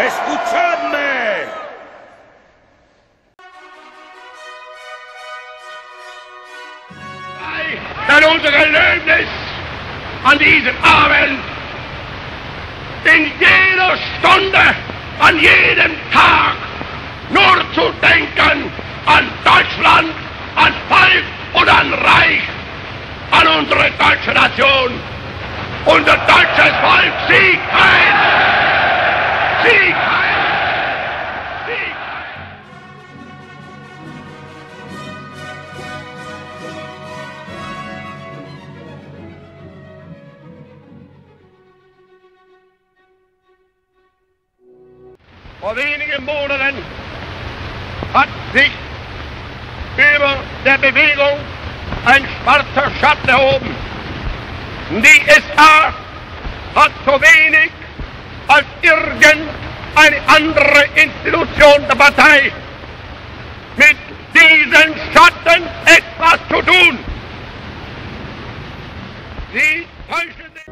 Escuchadme. Denn unser Gelöbnis an diesem Abend, in jeder Stunde, an jedem Tag, nur zu denken an Deutschland, an Volk und an Reich, an unsere deutsche Nation. Unser deutsches Volk, Sieg heil! Sieg heil! Sieg heil! Vor wenigen Monaten hat sich über der Bewegung ein schwarzer Schatten erhoben. Die SA hat so wenig als irgendeine andere Institution der Partei mit diesen Schatten etwas zu tun. Sie täuschen sich.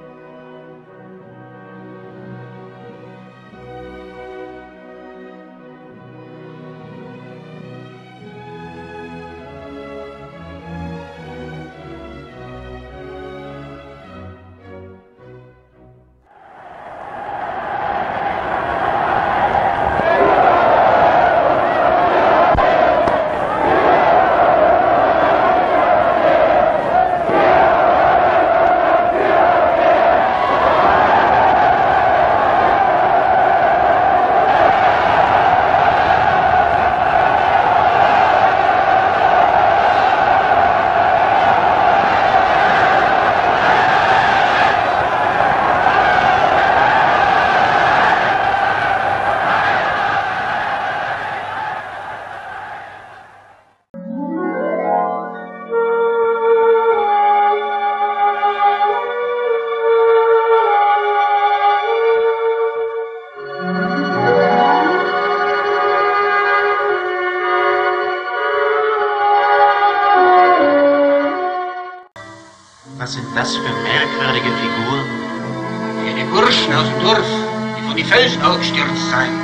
Was sind das für merkwürdige Figuren? Die Burschen aus dem Dorf, die von den Felsen aufgestürzt seien.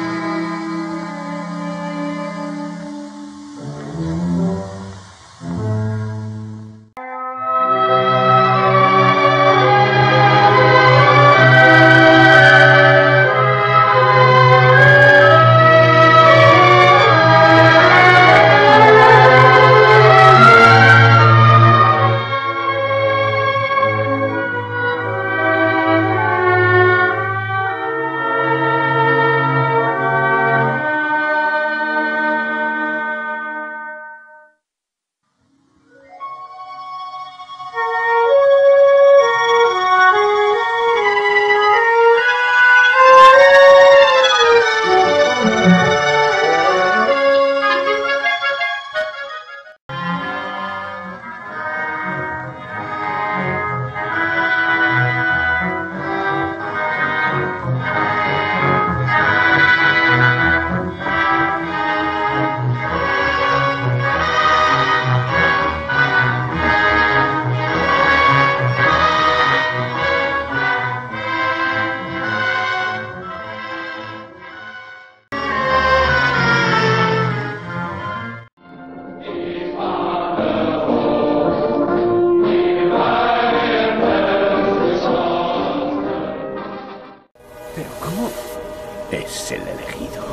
Es el elegido.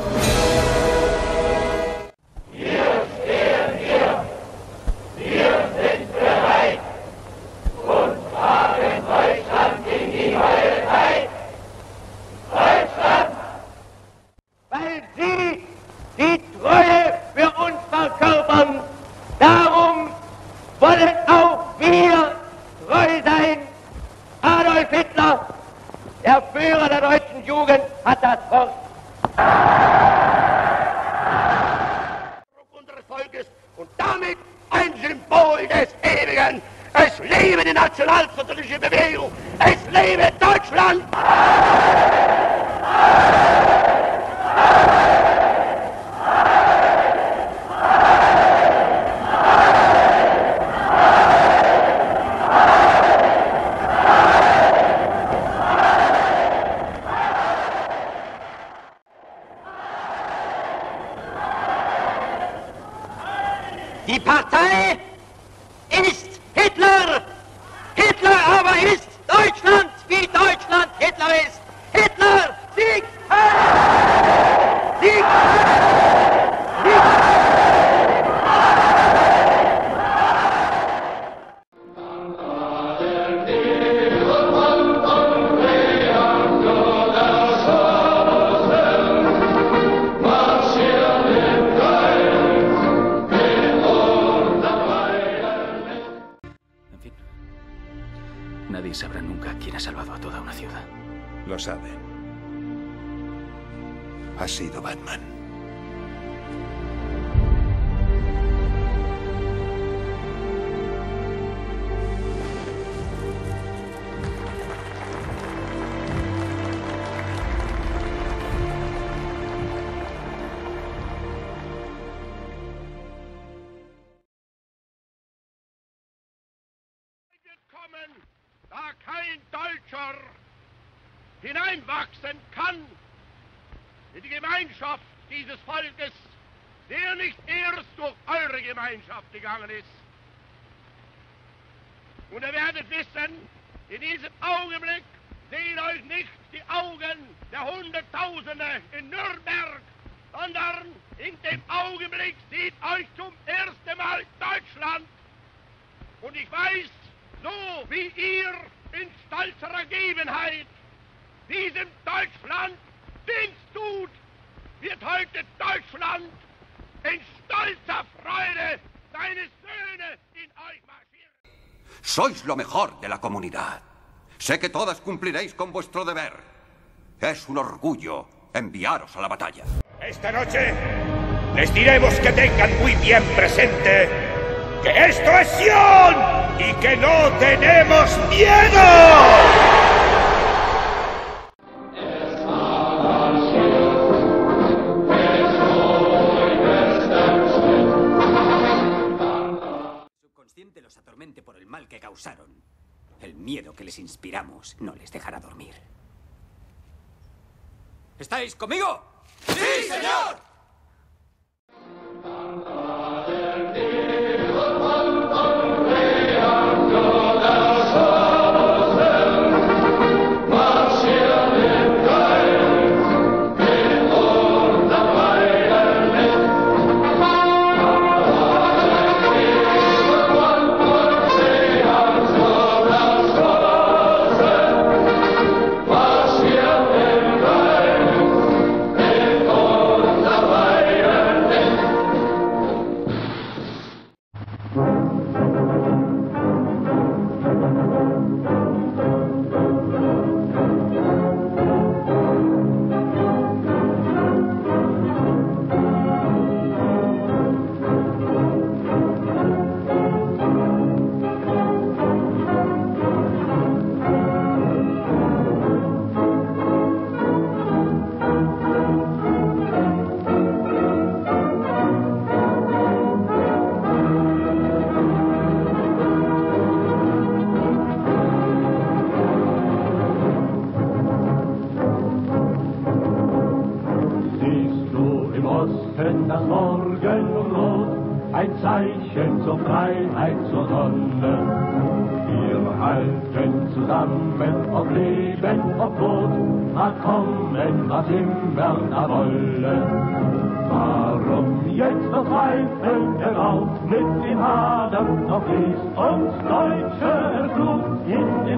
Wir sind bereit und fahren Deutschland in die neue Zeit. Deutschland! Weil Sie die Treue für uns verkörpern, darum wollen auch wir treu sein. Adolf Hitler, der Führer der deutschen Jugend, hat das Wort. Unseres Volkes und damit ein Symbol des Ewigen. Es lebe die nationalsozialistische Bewegung. Es lebe Deutschland. Hitler ist Deutschland, wie Deutschland Hitler ist. Hitler, Sieg! Sieg! Sieg! Nadie sabrá nunca quién ha salvado a toda una ciudad. Lo saben. Ha sido Batman. Da kein Deutscher hineinwachsen kann in die Gemeinschaft dieses Volkes, der nicht erst durch eure Gemeinschaft gegangen ist. Und ihr werdet wissen, in diesem Augenblick sehen euch nicht die Augen der Hunderttausende in Nürnberg, sondern in dem Augenblick sieht euch zum ersten Mal Deutschland. Und ich weiß, so wie ihr in stolzer Ergebenheit diesem Deutschland Dienst tut, wird heute Deutschland in stolzer Freude seine Söhne in euch marschieren. Sois lo mejor de la comunidad. Sé que todas cumpliréis con vuestro deber. Es un orgullo enviaros a la batalla. Esta noche les diremos que tengan muy bien presente que esto es Sion y que no tenemos miedo. Subconsciente los atormente por el mal que causaron. El miedo que les inspiramos no les dejará dormir. ¿Estáis conmigo? ¡Sí, señor! Mit dem Hadern noch ist uns Deutsche Blut in